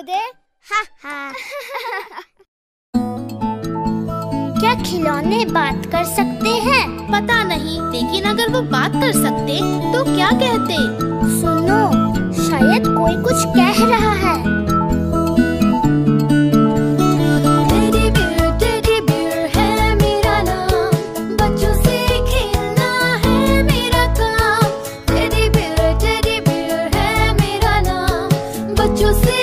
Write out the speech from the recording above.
दे। हा हा। क्या खिलौने बात कर सकते हैं? पता नहीं, लेकिन अगर वो बात कर सकते तो क्या कहते? सुनो, शायद कोई कुछ कह रहा है। टेडी बियर है मेरा नाम, बच्चों से खेलना है मेरा काम। टेडी बियर है मेरा नाम, बच्चों से